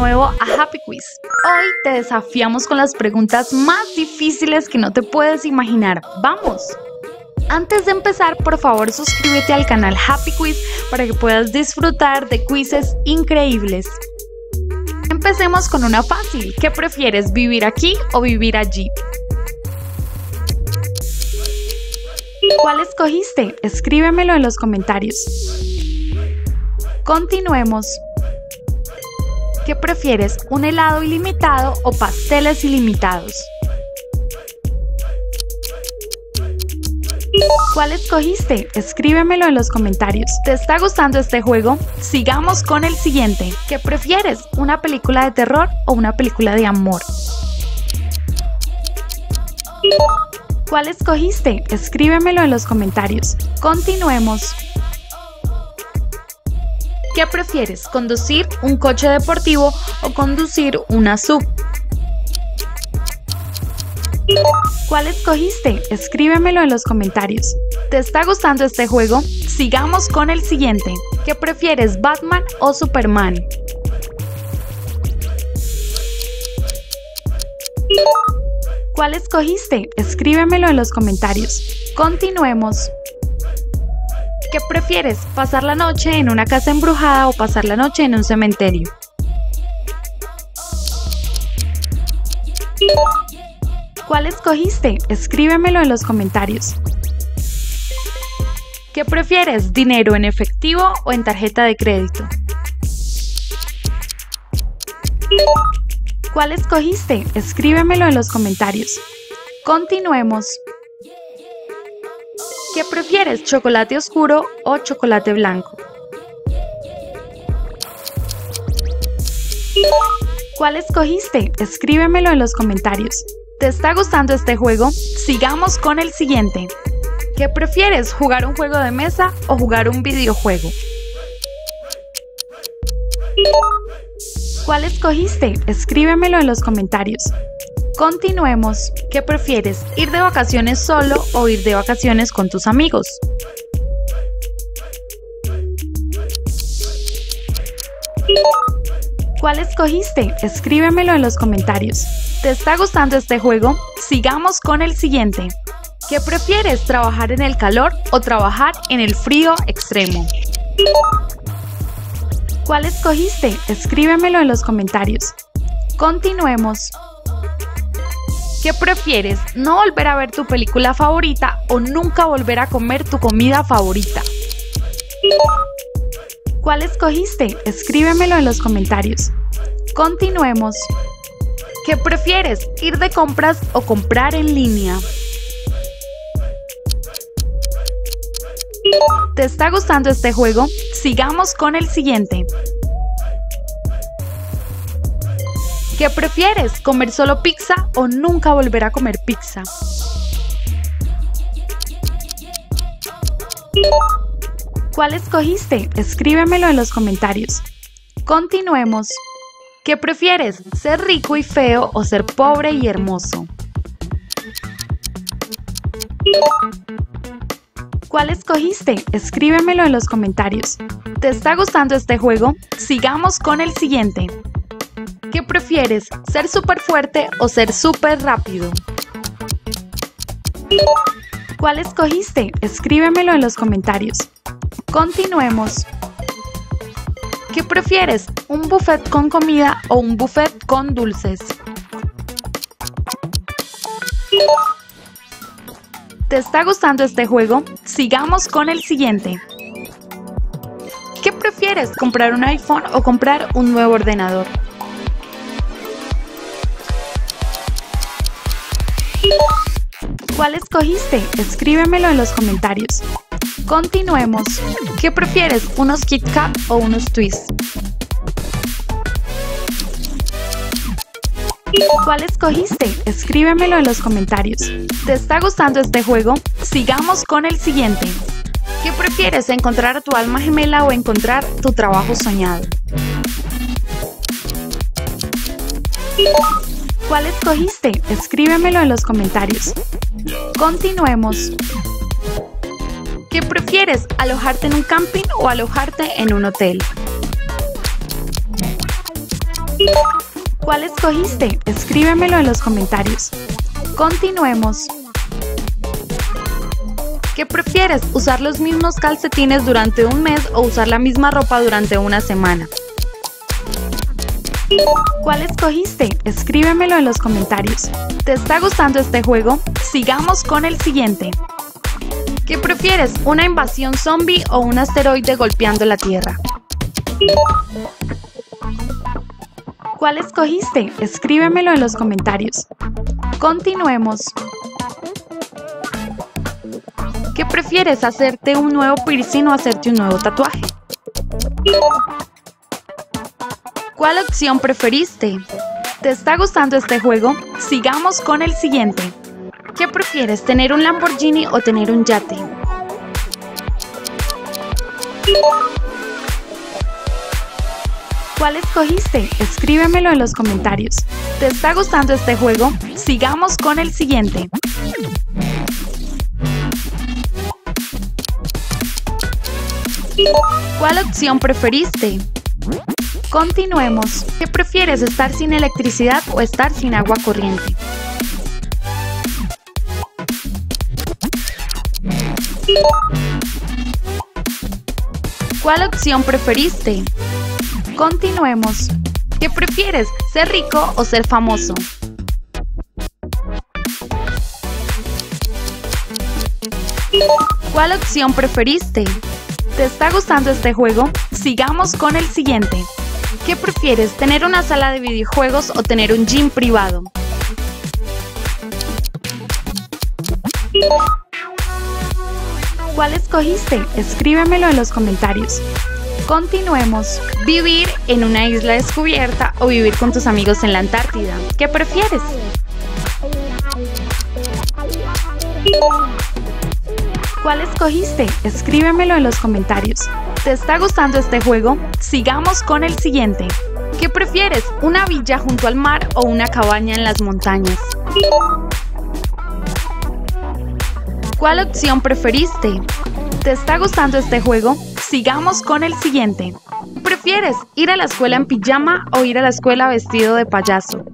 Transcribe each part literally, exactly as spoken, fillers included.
nuevo a Happy Quiz. Hoy te desafiamos con las preguntas más difíciles que no te puedes imaginar. ¡Vamos! Antes de empezar, por favor suscríbete al canal Happy Quiz para que puedas disfrutar de quizzes increíbles. Empecemos con una fácil. ¿Qué prefieres, vivir aquí o vivir allí? ¿Cuál escogiste? Escríbemelo en los comentarios. Continuemos. ¿Qué prefieres, un helado ilimitado o pasteles ilimitados? ¿Cuál escogiste? Escríbemelo en los comentarios. ¿Te está gustando este juego? Sigamos con el siguiente. ¿Qué prefieres, una película de terror o una película de amor? ¿Cuál escogiste? Escríbemelo en los comentarios. Continuemos. ¿Qué prefieres, conducir un coche deportivo o conducir una S U V? ¿Cuál escogiste? Escríbemelo en los comentarios. ¿Te está gustando este juego? Sigamos con el siguiente. ¿Qué prefieres, Batman o Superman? ¿Cuál escogiste? Escríbemelo en los comentarios. Continuemos. ¿Qué prefieres, pasar la noche en una casa embrujada o pasar la noche en un cementerio? ¿Cuál escogiste? Escríbemelo en los comentarios. ¿Qué prefieres, dinero en efectivo o en tarjeta de crédito? ¿Cuál escogiste? Escríbemelo en los comentarios. Continuemos. ¿Qué prefieres, chocolate oscuro o chocolate blanco? ¿Cuál escogiste? Escríbemelo en los comentarios. ¿Te está gustando este juego? Sigamos con el siguiente. ¿Qué prefieres, jugar un juego de mesa o jugar un videojuego? ¿Cuál escogiste? Escríbemelo en los comentarios. Continuemos. ¿Qué prefieres, ir de vacaciones solo o ir de vacaciones con tus amigos? ¿Cuál escogiste? Escríbemelo en los comentarios. ¿Te está gustando este juego? Sigamos con el siguiente. ¿Qué prefieres, trabajar en el calor o trabajar en el frío extremo? ¿Cuál escogiste? Escríbemelo en los comentarios. Continuemos. ¿Qué prefieres, no volver a ver tu película favorita o nunca volver a comer tu comida favorita? ¿Cuál escogiste? Escríbemelo en los comentarios. Continuemos. ¿Qué prefieres, ir de compras o comprar en línea? ¿Te está gustando este juego? Sigamos con el siguiente. ¿Qué prefieres, comer solo pizza o nunca volver a comer pizza? ¿Cuál escogiste? Escríbemelo en los comentarios. Continuemos. ¿Qué prefieres, ser rico y feo o ser pobre y hermoso? ¿Cuál escogiste? Escríbemelo en los comentarios. ¿Te está gustando este juego? Sigamos con el siguiente. ¿Qué prefieres, ser súper fuerte o ser súper rápido? ¿Cuál escogiste? Escríbemelo en los comentarios. Continuemos. ¿Qué prefieres, un buffet con comida o un buffet con dulces? ¿Te está gustando este juego? Sigamos con el siguiente. ¿Qué prefieres, comprar un iPhone o comprar un nuevo ordenador? ¿Cuál escogiste? Escríbemelo en los comentarios. Continuemos. ¿Qué prefieres, unos Kit Kat o unos Twix? ¿Cuál escogiste? Escríbemelo en los comentarios. ¿Te está gustando este juego? Sigamos con el siguiente. ¿Qué prefieres, encontrar a tu alma gemela o encontrar tu trabajo soñado? ¿Cuál escogiste? Escríbemelo en los comentarios. Continuemos. ¿Qué prefieres, alojarte en un camping o alojarte en un hotel? ¿Cuál escogiste? Escríbemelo en los comentarios. Continuemos. ¿Qué prefieres? ¿Usar los mismos calcetines durante un mes o usar la misma ropa durante una semana? ¿Cuál escogiste? Escríbemelo en los comentarios. ¿Te está gustando este juego? Sigamos con el siguiente. ¿Qué prefieres? ¿Una invasión zombie o un asteroide golpeando la Tierra? ¿Cuál escogiste? Escríbemelo en los comentarios. Continuemos. ¿Qué prefieres? ¿Hacerte un nuevo piercing o hacerte un nuevo tatuaje? ¿Cuál opción preferiste? ¿Te está gustando este juego? Sigamos con el siguiente. ¿Qué prefieres? ¿Tener un Lamborghini o tener un yate? ¿Cuál escogiste? Escríbemelo en los comentarios. ¿Te está gustando este juego? Sigamos con el siguiente. ¿Cuál opción preferiste? Continuemos. ¿Qué prefieres? ¿Estar sin electricidad o estar sin agua corriente? ¿Cuál opción preferiste? Continuemos. ¿Qué prefieres? ¿Ser rico o ser famoso? ¿Cuál opción preferiste? ¿Te está gustando este juego? Sigamos con el siguiente. ¿Qué prefieres? ¿Tener una sala de videojuegos o tener un gym privado? ¿Cuál escogiste? Escríbemelo en los comentarios. Continuemos. ¿Vivir en una isla descubierta o vivir con tus amigos en la Antártida? ¿Qué prefieres? ¿Cuál escogiste? Escríbemelo en los comentarios. ¿Te está gustando este juego? Sigamos con el siguiente. ¿Qué prefieres? ¿Una villa junto al mar o una cabaña en las montañas? ¿Cuál opción preferiste? ¿Te está gustando este juego? Sigamos con el siguiente. ¿Prefieres ir a la escuela en pijama o ir a la escuela vestido de payaso?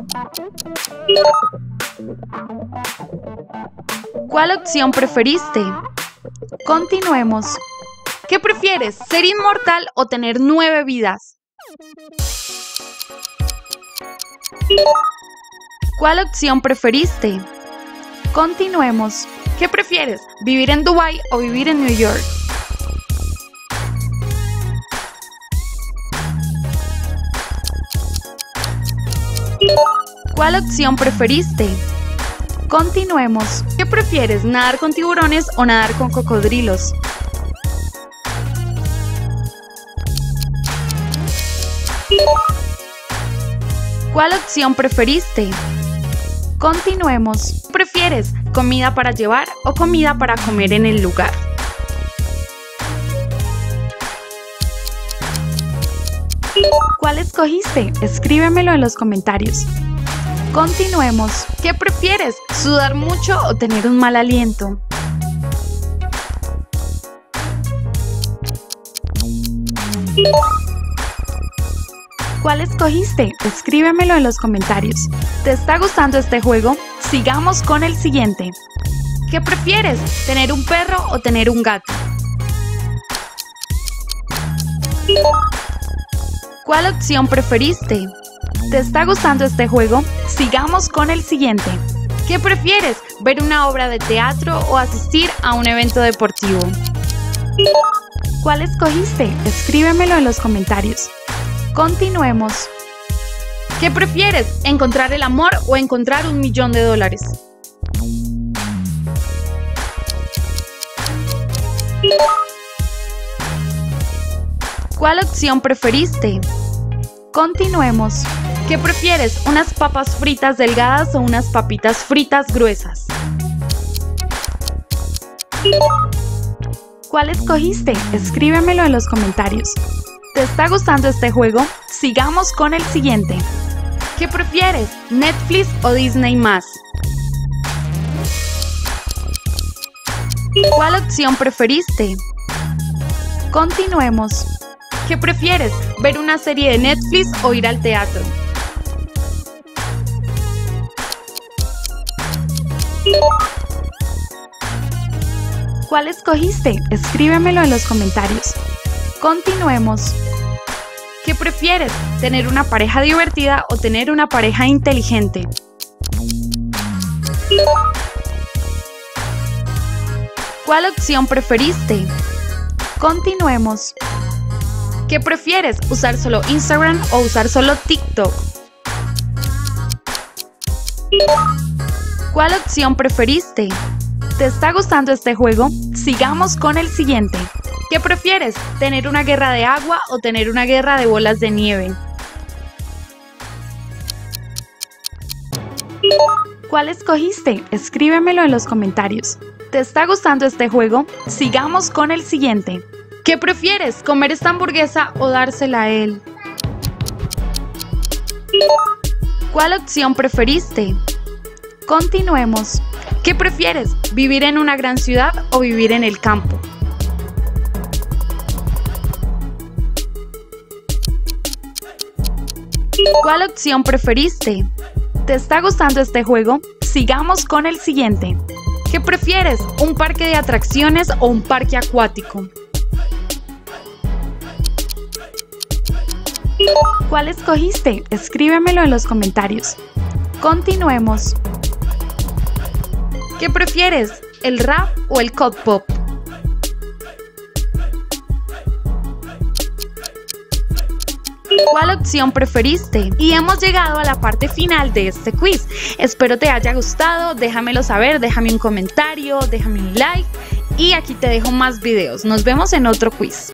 ¿Cuál opción preferiste? Continuemos. ¿Qué prefieres? ¿Ser inmortal o tener nueve vidas? ¿Cuál opción preferiste? Continuemos. ¿Qué prefieres? ¿Vivir en Dubái o vivir en New York? ¿Cuál opción preferiste? Continuemos. ¿Qué prefieres? ¿Nadar con tiburones o nadar con cocodrilos? ¿Cuál opción preferiste? Continuemos. ¿Qué prefieres? ¿Comida para llevar o comida para comer en el lugar? ¿Cuál escogiste? Escríbemelo en los comentarios. Continuemos. ¿Qué prefieres? ¿Sudar mucho o tener un mal aliento? ¿Cuál escogiste? Escríbemelo en los comentarios. ¿Te está gustando este juego? Sigamos con el siguiente. ¿Qué prefieres? ¿Tener un perro o tener un gato? ¿Cuál opción preferiste? ¿Te está gustando este juego? Sigamos con el siguiente. ¿Qué prefieres? ¿Ver una obra de teatro o asistir a un evento deportivo? ¿Cuál escogiste? Escríbemelo en los comentarios. Continuemos. ¿Qué prefieres? ¿Encontrar el amor o encontrar un millón de dólares? ¿Cuál opción preferiste? Continuemos. ¿Qué prefieres? ¿Unas papas fritas delgadas o unas papitas fritas gruesas? ¿Cuál escogiste? Escríbemelo en los comentarios. ¿Te está gustando este juego? Sigamos con el siguiente. ¿Qué prefieres? ¿Netflix o Disney más? ¿Cuál opción preferiste? Continuemos. ¿Qué prefieres? ¿Ver una serie de Netflix o ir al teatro? ¿Cuál escogiste? Escríbemelo en los comentarios. Continuemos. ¿Qué prefieres? ¿Tener una pareja divertida o tener una pareja inteligente? ¿Cuál opción preferiste? Continuemos. ¿Qué prefieres? ¿Usar solo Instagram o usar solo TikTok? ¿Cuál opción preferiste? ¿Te está gustando este juego? Sigamos con el siguiente. ¿Qué prefieres? ¿Tener una guerra de agua o tener una guerra de bolas de nieve? ¿Cuál escogiste? Escríbemelo en los comentarios. ¿Te está gustando este juego? Sigamos con el siguiente. ¿Qué prefieres? ¿Comer esta hamburguesa o dársela a él? ¿Cuál opción preferiste? Continuemos. ¿Qué prefieres? ¿Vivir en una gran ciudad o vivir en el campo? ¿Cuál opción preferiste? ¿Te está gustando este juego? Sigamos con el siguiente. ¿Qué prefieres? ¿Un parque de atracciones o un parque acuático? ¿Cuál escogiste? Escríbemelo en los comentarios. Continuemos. ¿Qué prefieres? ¿El rap o el K pop? ¿Cuál opción preferiste? Y hemos llegado a la parte final de este quiz. Espero te haya gustado, déjamelo saber, déjame un comentario, déjame un like y aquí te dejo más videos. Nos vemos en otro quiz.